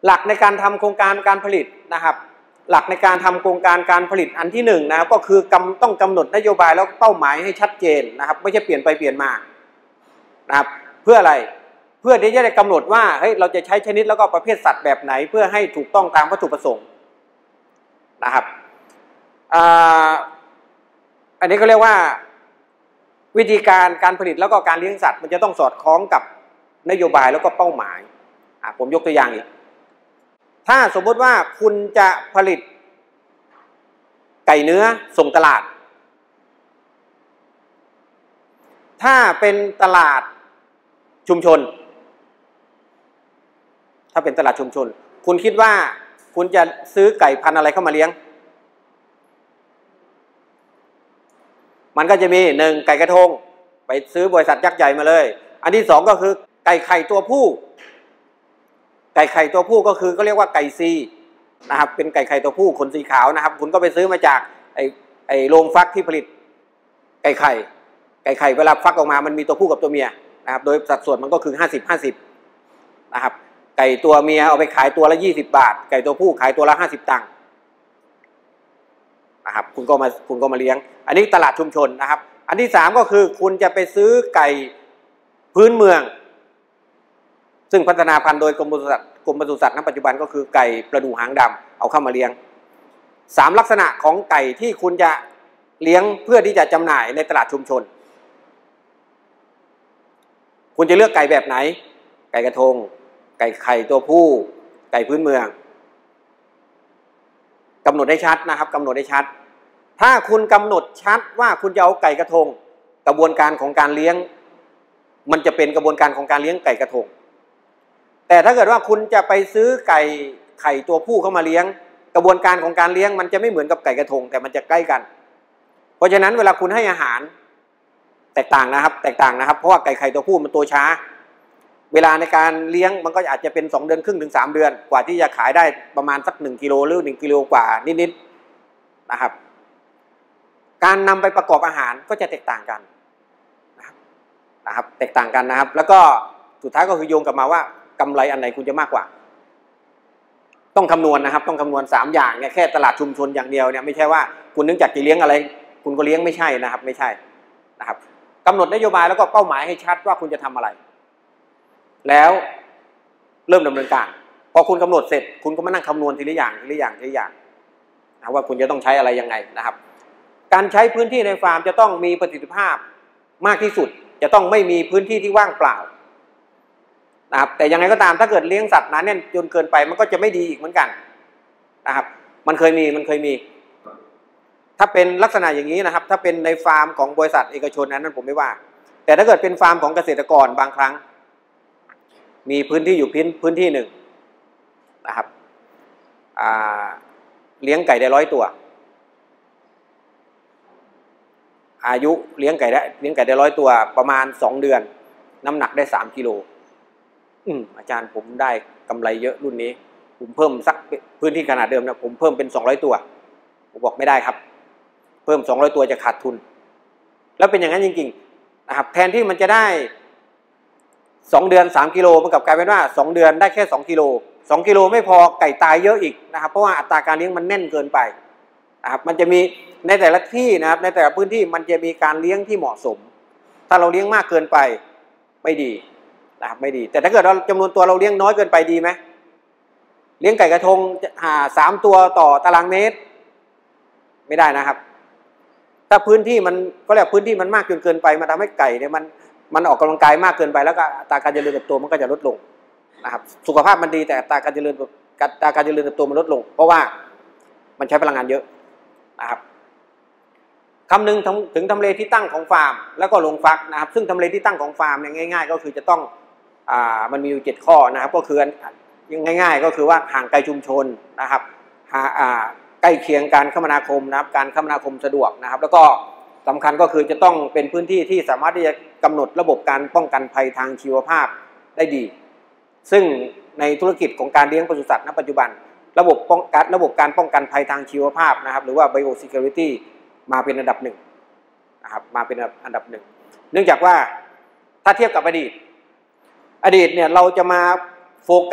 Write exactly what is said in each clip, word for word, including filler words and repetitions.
หลักในการทำโครงการการผลิตนะครับหลักในการทำโครงการการผลิตอันที่หนึ่งนะครับก็คือกำต้องกำหนดนโยบายแล้วเป้าหมายให้ชัดเจนนะครับไม่ใช่เปลี่ยนไปเปลี่ยนมานะครับเพื่ออะไรเพื่อที่จะได้กำหนดว่าเฮ้ยเราจะใช้ชนิดแล้วก็ประเภทสัตว์แบบไหนเพื่อให้ถูกต้องตามวัตถุประสงค์นะครับอันนี้ก็เรียกว่าวิธีการการผลิตแล้วก็การเลี้ยงสัตว์มันจะต้องสอดคล้องกับนโยบายแล้วก็เป้าหมายผมยกตัวอย่างอีกถ้าสมมติว่าคุณจะผลิตไก่เนื้อส่งตลาดถ้าเป็นตลาดชุมชนถ้าเป็นตลาดชุมชนคุณคิดว่าคุณจะซื้อไก่พันธุ์อะไรเข้ามาเลี้ยงมันก็จะมีหนึ่งไก่กระทงไปซื้อบริษัทยักษ์ใหญ่มาเลยอันที่สองก็คือไก่ไข่ตัวผู้ไก่ไข่ตัวผู้ก็คือเขาเรียกว่าไก่ซีนะครับเป็นไก่ไข่ตัวผู้ขนสีขาวนะครับคุณก็ไปซื้อมาจากไอไอโรงฟักที่ผลิตไก่ไข่ไก่ไข่เวลาฟักออกมามันมีตัวผู้กับตัวเมียนะครับโดยสัดส่วนมันก็คือห้าสิบ ห้าสิบนะครับไก่ตัวเมียเอาไปขายตัวละยี่สิบบาทไก่ตัวผู้ขายตัวละห้าสิบตังค์นะครับคุณก็มาคุณก็มาเลี้ยงอันนี้ตลาดชุมชนนะครับอันที่สามก็คือคุณจะไปซื้อไก่พื้นเมืองซึ่งพัฒนาพันธุ์โดยกรมปศุสัตว์กรมปศุสัตว์ณปัจจุบันก็คือไก่ประดู่หางดำเอาเข้ามาเลี้ยงสามลักษณะของไก่ที่คุณจะเลี้ยงเพื่อที่จะจำหน่ายในตลาดชุมชนคุณจะเลือกไก่แบบไหนไก่กระทงไก่ไข่ตัวผู้ไก่พื้นเมืองกำหนดให้ชัดนะครับกำหนดให้ชัดถ้าคุณกำหนดชัดว่าคุณจะเอาไก่กระทงกระบวนการของการเลี้ยงมันจะเป็นกระบวนการของการเลี้ยงไก่กระทงแต่ถ้าเกิดว่าคุณจะไปซื้อไก่ไข่ตัวผู้เข้ามาเลี้ยงกระบวนการของการเลี้ยงมันจะไม่เหมือนกับไก่กระทงแต่มันจะใกล้กันเพราะฉะนั้นเวลาคุณให้อาหารแตกต่างนะครับแตกต่างนะครับเพราะว่าไก่ไข่ตัวผู้มันโตช้าเวลาในการเลี้ยงมันก็อาจจะเป็นสองเดือนครึ่งถึงสามเดือนกว่าที่จะขายได้ประมาณสักหนึ่งกิโลหรือหนึ่งกิโลกว่านิดๆนะครับการนำไปประกอบอาหารก็จะแตกต่างกันนะครับนะครับแตกต่างกันนะครับแล้วก็สุดท้ายก็คือโยงกลับมาว่ากำไรอันไหนคุณจะมากกว่าต้องคำนวณนะครับต้องคำนวณสามอย่างเนี่ยแค่ตลาดชุมชนอย่างเดียวเนี่ยไม่ใช่ว่าคุณนึกจากจะเลี้ยงอะไรคุณก็เลี้ยงไม่ใช่นะครับไม่ใช่นะครับกำหนดนโยบายแล้วก็เป้าหมายให้ชัดว่าคุณจะทำอะไรแล้วเริ่มดำเนินการพอคุณกำหนดเสร็จคุณก็มานั่งคำนวณทีละอย่างทีละอย่างทีละอย่างนะว่าคุณจะต้องใช้อะไรยังไงนะครับการใช้พื้นที่ในฟาร์มจะต้องมีประสิทธิภาพมากที่สุดจะต้องไม่มีพื้นที่ที่ว่างเปล่านะครับแต่ยังไงก็ตามถ้าเกิดเลี้ยงสัตว์หนาแน่นจนเกินไปมันก็จะไม่ดีอีกเหมือนกันนะครับมันเคยมีมันเคยมีถ้าเป็นลักษณะอย่างนี้นะครับถ้าเป็นในฟาร์มของบริษัทเอกชนนั้นผมไม่ว่าแต่ถ้าเกิดเป็นฟาร์มของเกษตรกรบางครั้งมีพื้นที่อยู่พื้นพื้นที่หนึ่งนะครับเลี้ยงไก่ได้ร้อยตัวอายุเลี้ยงไก่ได้เลี้ยงไก่ได้ร้อยตัวประมาณสองเดือนน้ำหนักได้สามกิโลอืมอาจารย์ผมได้กำไรเยอะรุ่นนี้ผมเพิ่มสักพื้นที่ขนาดเดิมนะผมเพิ่มเป็นสองร้อยตัวผมบอกไม่ได้ครับเพิ่มสองร้อยตัวจะขาดทุนแล้วเป็นอย่างนั้นจริงๆนะครับแทนที่มันจะได้สองเดือนสามกิโลมันกลับกลายเป็นว่าสองเดือนได้แค่สองกิโลสองกิโลไม่พอไก่ตายเยอะอีกนะครับเพราะว่าอัตราการเลี้ยงมันแน่นเกินไปนะครับมันจะมีในแต่ละที่นะครับในแต่ละพื้นที่มันจะมีการเลี้ยงที่เหมาะสมถ้าเราเลี้ยงมากเกินไปไม่ดีนะครับไม่ดีแต่ถ้าเกิดเราจำนวนตัวเราเลี้ยงน้อยเกินไปดีไหมเลี้ยงไก่กระทงหาสามตัวต่อตารางเมตรไม่ได้นะครับถ้าพื้นที่มันก็เรียกพื้นที่มันมากจนเกินไปมันทำให้ไก่เนี่ยมันมันออกกำลังกายมากเกินไปแล้วก็อัตราการเจริญเติบโตมันก็จะลดลงนะครับสุขภาพมันดีแต่อัตราการเจริญอัตราการเจริญเติบโตมันลดลงเพราะว่ามันใช้พลังงานเยอะนะครับคำนึงถึงทำเลที่ตั้งของฟาร์มแล้วก็โรงฟักนะครับซึ่งทำเลที่ตั้งของฟาร์มเนี่ยง่ายๆก็คือจะต้องอ่ามันมีอยู่เจ็ดข้อนะครับก็คือง่ายๆก็คือว่าห่างไกลชุมชนนะครับอ่าใกล้เคียงการคมนาคมนะครับการคมนาคมสะดวกนะครับแล้วก็สำคัญก็คือจะต้องเป็นพื้นที่ที่สามารถที่จะกำหนดระบบการป้องกันภัยทางชีวภาพได้ดีซึ่งในธุรกิจของการเลี้ยงปศุสัตว์ณปัจจุบันระบบป้องกันระบบการป้องกันภัยทางชีวภาพนะครับหรือว่า Biosecurity มาเป็นอันดับหนึ่งนะครับมาเป็นอันดับหนึ่งเนื่องจากว่าถ้าเทียบกับอดีตอดีตเนี่ยเราจะมาโฟกัส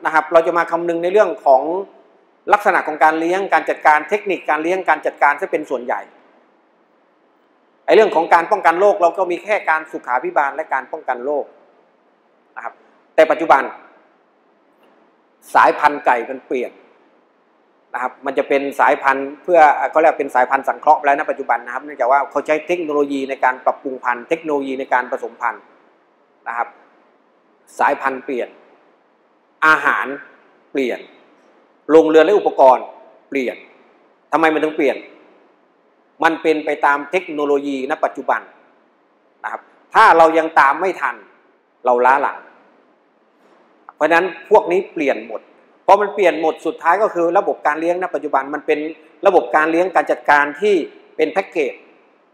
นะครับเราจะมาคำนึงในเรื่องของลักษณะของการเลี้ยงการจัดการเทคนิคการเลี้ยงการจัดการจะเป็นส่วนใหญ่ไอ้เรื่องของการป้องกันโรคเราก็มีแค่การสุขาภิบาลและการป้องกันโรคนะครับแต่ปัจจุบันสายพันธุ์ไก่มันเปลี่ยนนะครับมันจะเป็นสายพันธุ์เพื่อเขาเรียกเป็นสายพันธุ์สังเคราะห์แล้วนะปัจจุบันนะครับเนื่องจากว่าเขาใช้เทคโนโลยีในการปรับปรุงพันธุ์เทคโนโลยีในการผสมพันธุ์นะครับสายพันธุ์เปลี่ยนอาหารเปลี่ยนโรงเรือนและอุปกรณ์เปลี่ยนทำไมมันถึงเปลี่ยนมันเป็นไปตามเทคโนโลยีณปัจจุบันนะครับถ้าเรายังตามไม่ทันเราล้าหลังเพราะฉะนั้นพวกนี้เปลี่ยนหมดพอมันเปลี่ยนหมดสุดท้ายก็คือระบบการเลี้ยงณปัจจุบันมันเป็นระบบการเลี้ยงการจัดการที่เป็นแพ็กเกจ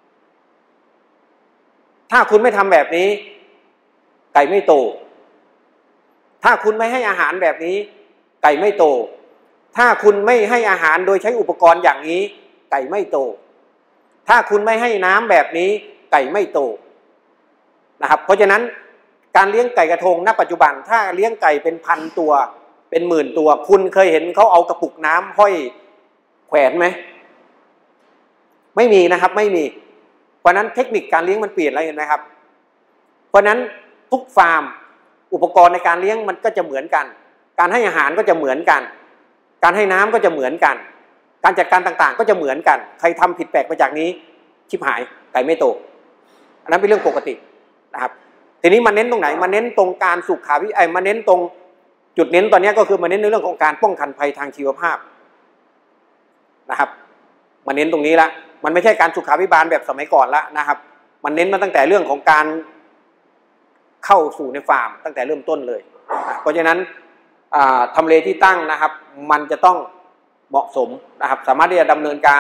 ถ้าคุณไม่ทำแบบนี้ไก่ไม่โตถ้าคุณไม่ให้อาหารแบบนี้ไก่ไม่โตถ้าคุณไม่ให้อาหารโดยใช้อุปกรณ์อย่างนี้ไก่ไม่โตถ้าคุณไม่ให้น้ำแบบนี้ไก่ไม่โตนะครับเพราะฉะนั้นการเลี้ยงไก่กระทงณปัจจุบันถ้าเลี้ยงไก่เป็นพันตัวเป็นหมื่นตัวคุณเคยเห็นเขาเอากระปุกน้ำห้อยแขวนไหมไม่มีนะครับไม่มีเพราะนั้นเทคนิคการเลี้ยงมันเปลี่ยนแล้วเห็นไหมครับเพราะนั้นทุกฟาร์มอุปกรณ์ในการเลี้ยงมันก็จะเหมือนกันการให้อาหารก็จะเหมือนกันการให้น้ำก็จะเหมือนกันการจัดการต่างๆก็จะเหมือนกันใครทำผิดแปลกไปจากนี้ชิบหายไก่ไม่โตอันนั้นเป็นเรื่องปกตินะครับทีนี้มาเน้นตรงไหนมาเน้นตรงการสุขาภิไอมาเน้นตรงจุดเน้นตอนนี้ก็คือมาเน้นในเรื่องของการป้องกันภัยทางชีวภาพนะครับมาเน้นตรงนี้ละมันไม่ใช่การสุขาภิบาลแบบสมัยก่อนละนะครับมันเน้นมาตั้งแต่เรื่องของการเข้าสู่ในฟาร์มตั้งแต่เริ่มต้นเลยเพราะฉะนั้นทำเลที่ตั้งนะครับมันจะต้องเหมาะสมนะครับสามารถที่จะดำเนินการ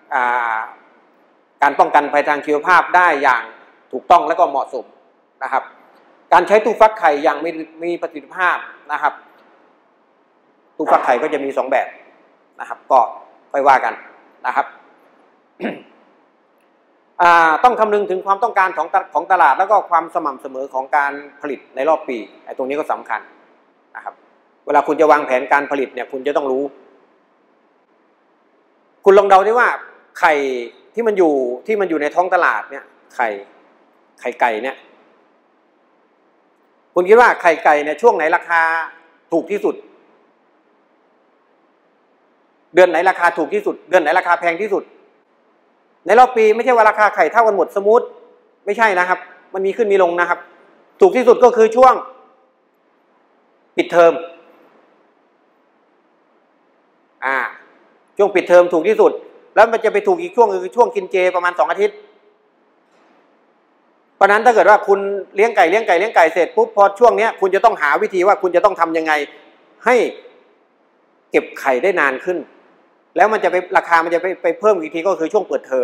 การป้องกันภัยทางชีวภาพได้อย่างถูกต้องและก็เหมาะสมนะครับการใช้ตู้ฟักไข่อย่างมีมีประสิทธิภาพนะครับตู้ฟักไข่ก็จะมีสองแบบนะครับก็ค่อยว่ากันนะครับ ต้องคำนึงถึงความต้องการของของตลาดแล้วก็ความสม่ำเสมอของการผลิตในรอบปีไอ้ตรงนี้ก็สำคัญนะครับเวลาคุณจะวางแผนการผลิตเนี่ยคุณจะต้องรู้คุณลองเดาได้ว่าไข่ที่มันอยู่ที่มันอยู่ในท้องตลาดเนี่ยไข่ไข่ไก่เนี่ยคุณคิดว่าไข่ไก่เนี่ยช่วงไหนราคาถูกที่สุดเดือนไหนราคาถูกที่สุดเดือนไหนราคาแพงที่สุดในรอบปีไม่ใช่ว่าราคาไข่เท่ากันหมดสมูทไม่ใช่นะครับมันมีขึ้นมีลงนะครับถูกที่สุดก็คือช่วงปิดเทอมอ่าช่วงปิดเทอมถูกที่สุดแล้วมันจะไปถูกอีกช่วงคือช่วงกินเจประมาณสองอาทิตย์เพราะนั้นถ้าเกิดว่าคุณเลี้ยงไก่เลี้ยงไก่เลี้ยงไก่เสร็จปุ๊บพอช่วงนี้คุณจะต้องหาวิธีว่าคุณจะต้องทำยังไงให้เก็บไข่ได้นานขึ้นแล้วมันจะไปราคามันจะไปไปเพิ่มอีกทีก็คือช่วงเปิดเทอม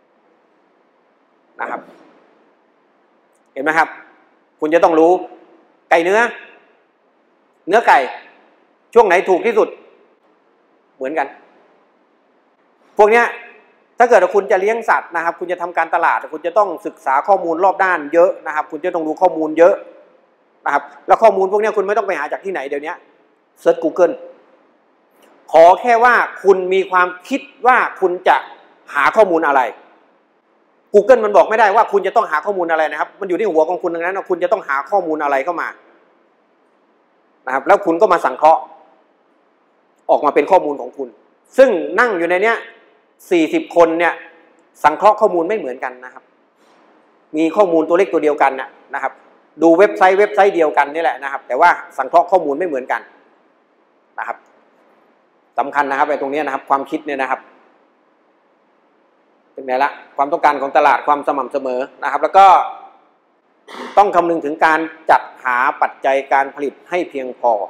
นะครับเห็นไหมครับคุณจะต้องรู้ไก่เนื้อเนื้อไก่ช่วงไหนถูกที่สุดเหมือนกันพวกเนี้ยถ้าเกิดว่าคุณจะเลี้ยงสัตว์นะครับคุณจะทำการตลาดคุณจะต้องศึกษาข้อมูลรอบด้านเยอะนะครับคุณจะต้องรู้ข้อมูลเยอะนะครับแล้วข้อมูลพวกนี้คุณไม่ต้องไปหาจากที่ไหนเดี๋ยวนี้เซิร์ช Google ขอแค่ว่าคุณมีความคิดว่าคุณจะหาข้อมูลอะไร Google มันบอกไม่ได้ว่าคุณจะต้องหาข้อมูลอะไรนะครับมันอยู่ที่หัวของคุณดังนั้นคุณจะต้องหาข้อมูลอะไรเข้ามานะครับแล้วคุณก็มาสังเคราะห์ออกมาเป็นข้อมูลของคุณซึ่งนั่งอยู่ในเนี้ยสี่สิบคนเนี่ยสังเคราะห์ข้อมูลไม่เหมือนกันนะครับมีข้อมูลตัวเลขตัวเดียวกันนะครับดูเว็บไซต์เว็บไซต์เดียวกันนี่แหละนะครับแต่ว่าสังเคราะห์ข้อมูลไม่เหมือนกันนะครับสำคัญนะครับไอ้ตรงนี้นะครับความคิดเนี่ยนะครับเป็นไงละความต้องการของตลาดความสม่ำเสมอนะครับแล้วก็ต้องคำนึงถึงการจัดหาปัจจัยการผลิตให้เพียงพอ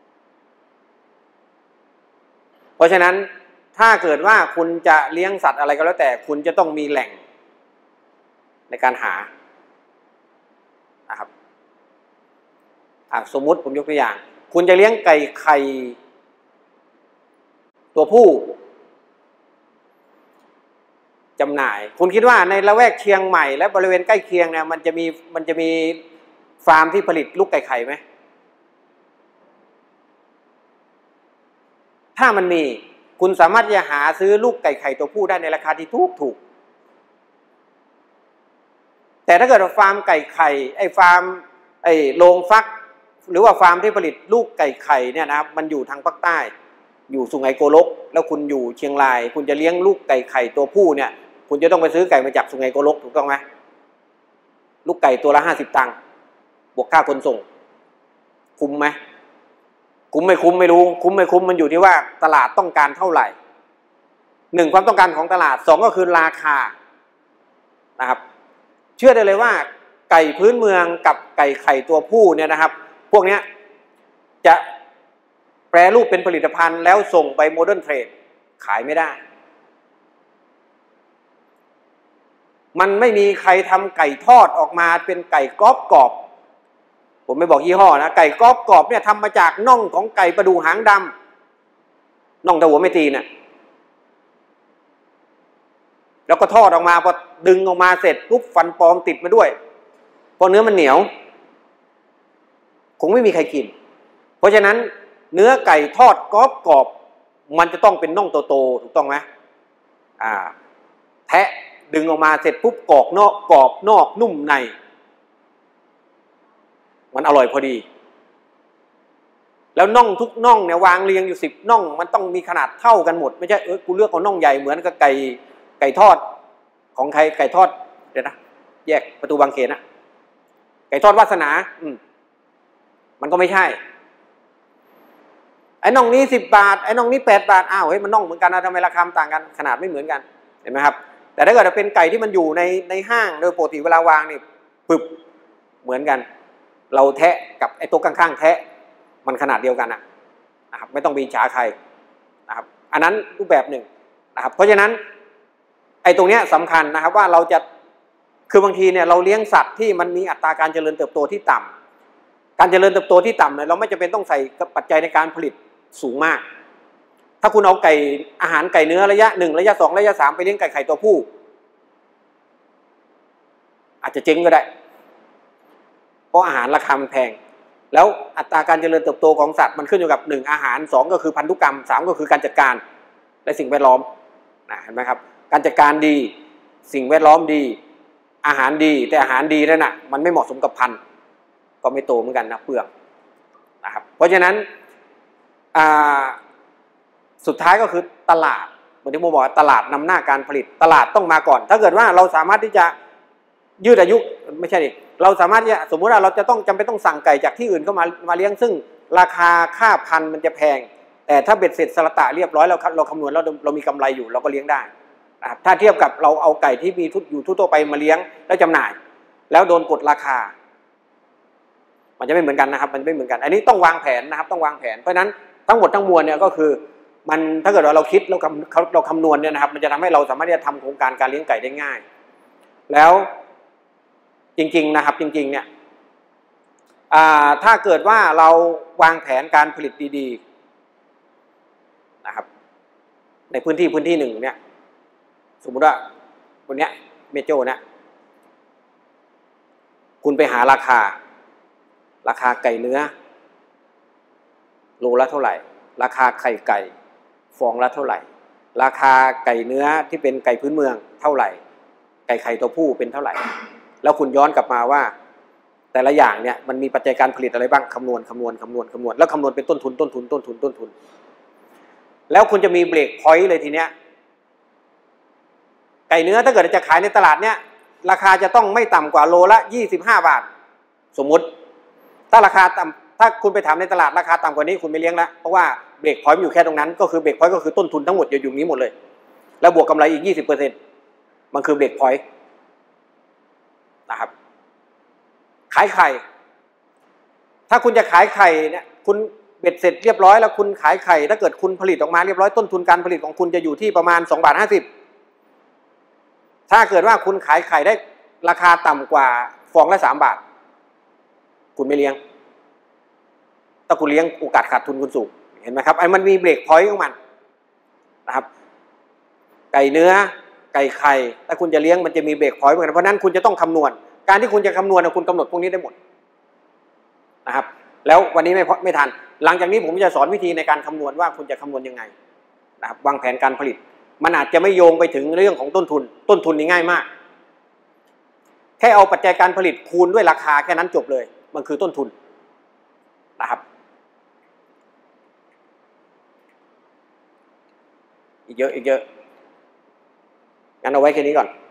เพราะฉะนั้นถ้าเกิดว่าคุณจะเลี้ยงสัตว์อะไรก็แล้วแต่คุณจะต้องมีแหล่งในการหานะครับสมมุติผมยกตัวอย่างคุณจะเลี้ยงไก่ไข่ตัวผู้จำหน่ายคุณคิดว่าในละแวกเชียงใหม่และบริเวณใกล้เคียงเนี่ยมันจะมีมันจะมีฟาร์มที่ผลิตลูกไก่ไข่ไหมถ้ามันมีคุณสามารถจะหาซื้อลูกไก่ไข่ตัวผู้ได้ในราคาที่ถูกถูกแต่ถ้าเกิดฟาร์มไก่ไข่ไอ้ฟาร์มไอ้โรงฟักหรือว่าฟาร์มที่ผลิตลูกไก่ไข่เนี่ยนะครับมันอยู่ทางภาคใต้อยู่สุไหงโกลกแล้วคุณอยู่เชียงรายคุณจะเลี้ยงลูกไก่ไข่ตัวผู้เนี่ยคุณจะต้องไปซื้อไก่มาจากสุไหงโกลกถูกต้องไหมลูกไก่ตัวละห้าสิบตังค์บวกค่าขนส่งคุ้มไหมคุ้มไม่คุ้มไม่รู้คุ้มไม่คุ้มมันอยู่ที่ว่าตลาดต้องการเท่าไหร่หนึ่งความต้องการของตลาดสองก็คือราคานะครับเชื่อได้เลยว่าไก่พื้นเมืองกับไก่ไข่ตัวผู้เนี่ยนะครับพวกนี้จะแปรรูปเป็นผลิตภัณฑ์แล้วส่งไปโมเดิร์นเทรดขายไม่ได้มันไม่มีใครทำไก่ทอดออกมาเป็นไก่กรอบกรอบผมไม่บอกยี่ห้อนะไก่กรอบกรอบเนี่ยทำมาจากน่องของไก่ประดูหางดำน่องตะหัวไม่ตีเนี่ยแล้วก็ทอดออกมาพอดึงออกมาเสร็จปุ๊บฟันปลอมติดมาด้วยเพราะเนื้อมันเหนียวคงไม่มีใครกินเพราะฉะนั้นเนื้อไก่ทอดกรอบกรอบมันจะต้องเป็นน่องโตๆถูกต้องไหมอ่าแทะดึงออกมาเสร็จปุ๊บกรอบนอกกรอบนอกนุ่มในมันอร่อยพอดีแล้วน่องทุกน่องเนี่ยวางเรียงอยู่สิบน่องมันต้องมีขนาดเท่ากันหมดไม่ใช่เออกูเลือกเอาน่องใหญ่เหมือนกับไก่ไก่ทอดของใครไก่ทอดเดี๋ยวนะแยกประตูบางเขนนะไก่ทอดวาสนาอืมมันก็ไม่ใช่ไอ้น่องนี้สิบบาทไอ้น่องนี้แปดบาทอ้าวเฮ้ยมันน่องเหมือนกันนะทำไมราคาต่างกันขนาดไม่เหมือนกันเห็นไหมครับแต่ถ้าเกิดเป็นไก่ที่มันอยู่ในในห้างโดยปกติเวลาวางนี่ปึบเหมือนกันเราแทะกับไอ้ตัวข้างๆแทะมันขนาดเดียวกันนะครับไม่ต้องมีฉาใครนะครับอันนั้นรูปแบบหนึ่งนะครับเพราะฉะนั้นไอ้ตรงเนี้ยสำคัญนะครับว่าเราจะคือบางทีเนี่ยเราเลี้ยงสัตว์ที่มันมีอัตราการเจริญเติบโตที่ต่ำการเจริญเติบโตที่ต่ำเนี่ยเราไม่จำเป็นต้องใส่ปัจจัยในการผลิตสูงมากถ้าคุณเอาไก่อาหารไก่เนื้อระยะหนึ่งระยะสองระยะสามไปเลี้ยงไก่ไข่ตัวผู้อาจจะเจ๊งก็ได้เพราะอาหารราคามันแพงแล้วอัตราการเจริญเติบโตของสัตว์มันขึ้นอยู่กับหนึ่งอาหารสองก็คือพันธุกรรมสามก็คือการจัดการและสิ่งแวดล้อมนะเห็นไหมครับการจัดการดีสิ่งแวดล้อมดีอาหารดีแต่อาหารดีนั่นน่ะมันไม่เหมาะสมกับพันธุ์ก็ไม่โตเหมือนกันนะเปลือกนะครับเพราะฉะนั้นสุดท้ายก็คือตลาดเหมือนที่ผมบอกตลาดนำหน้าการผลิตตลาดต้องมาก่อนถ้าเกิดว่าเราสามารถที่จะยืดอายุไม่ใช่ดิเราสามารถที่จะสมมุติว่าเราจะต้องจำเป็นต้องสั่งไก่จากที่อื่นเข้ามามาเลี้ยงซึ่งราคาค่าพันธุ์มันจะแพงแต่ถ้าเบ็ดเสร็จสละตะเรียบร้อยเราเราคำนวณแล้วเรามีกำไรอยู่เราก็เลี้ยงได้นะครับถ้าเทียบกับเราเอาไก่ที่มีทุกอยู่ทั่วไปมาเลี้ยงแล้วจำหน่ายแล้วโดนกดราคามันจะไม่เหมือนกันนะครับมันไม่เหมือนกันอันนี้ต้องวางแผนนะครับต้องวางแผนเพราะฉะนั้นทั้งหมดทั้งมวลเนี่ยก็คือมันถ้าเกิดว่าเราคิดเราคำเราคำนวณเนี่ยนะครับมันจะทำให้เราสามารถที่จะทำโครงการการเลี้ยงไก่ได้ง่ายแล้วจริงๆนะครับจริงๆเนี่ยถ้าเกิดว่าเราวางแผนการผลิตดีๆนะครับในพื้นที่พื้นที่หนึ่งเนี่ยสมมุติว่าวันนี้เมโจ้เนี่ยคุณไปหาราคาราคาไก่เนื้อโลละเท่าไหร่ราคาไข่ไก่ฟองละเท่าไหร่ราคาไก่เนื้อที่เป็นไก่พื้นเมืองเท่าไหร่ไก่ไข่ตัวผู้เป็นเท่าไหร่แล้วคุณย้อนกลับมาว่าแต่ละอย่างเนี่ยมันมีปัจจัยการผลิตอะไรบ้างคำนวณคำนวณคำนวณคำนวณแล้วคำนวณเป็นต้นทุนต้นทุนต้นทุนต้นทุนแล้วคุณจะมีเบรกพอยต์เลยทีเนี้ยไก่เนื้อถ้าเกิดจะขายในตลาดเนี้ยราคาจะต้องไม่ต่ำกว่าโลละยี่สิบห้าบาทสมมุติถ้าราคาต่ำถ้าคุณไปถามในตลาดราคาต่ำกว่านี้คุณไม่เลี้ยงแล้วเพราะว่าเบรกพอยต์อยู่แค่ตรงนั้นก็คือเบรกพอยต์ก็คือต้นทุนทั้งหมดอยู่อยู่นี้หมดเลยแล้วบวกกำไรอีก ยี่สิบเปอร์เซ็นต์ มันคือเบรกพอยต์นะครับขายไข่ถ้าคุณจะขายไข่เนี่ยคุณเบ็ดเสร็จเรียบร้อยแล้วคุณขายไข่ถ้าเกิดคุณผลิตออกมาเรียบร้อยต้นทุนการผลิตของคุณจะอยู่ที่ประมาณสองบาทห้าสิบถ้าเกิดว่าคุณขายไข่ได้ราคาต่ำกว่าฟองละสามบาทคุณไม่เลี้ยงถ้าคุณเลี้ยงโอกาสขาดทุนคุณสูงเห็นไหมครับไอ้มันมีเบรกพอยต์ของมันนะครับไก่เนื้อไก่ไข่ถ้าคุณจะเลี้ยงมันจะมีเบรกพอยต์เหมือนกันเพราะนั้นคุณจะต้องคำนวณการที่คุณจะคำนวณคุณกำหนดพวกนี้ได้หมดนะครับแล้ววันนี้ไม่ไม่ทันหลังจากนี้ผมจะสอนวิธีในการคำนวณว่าคุณจะคำนวณยังไงนะครับวางแผนการผลิตมันอาจจะไม่โยงไปถึงเรื่องของต้นทุนต้นทุนนี่ง่ายมากแค่เอาปัจจัยการผลิตคูณด้วยราคาแค่นั้นจบเลยมันคือต้นทุนนะครับอีกเยอะอีกเยอะงั้นเอาไว้แค่นี้ก่อน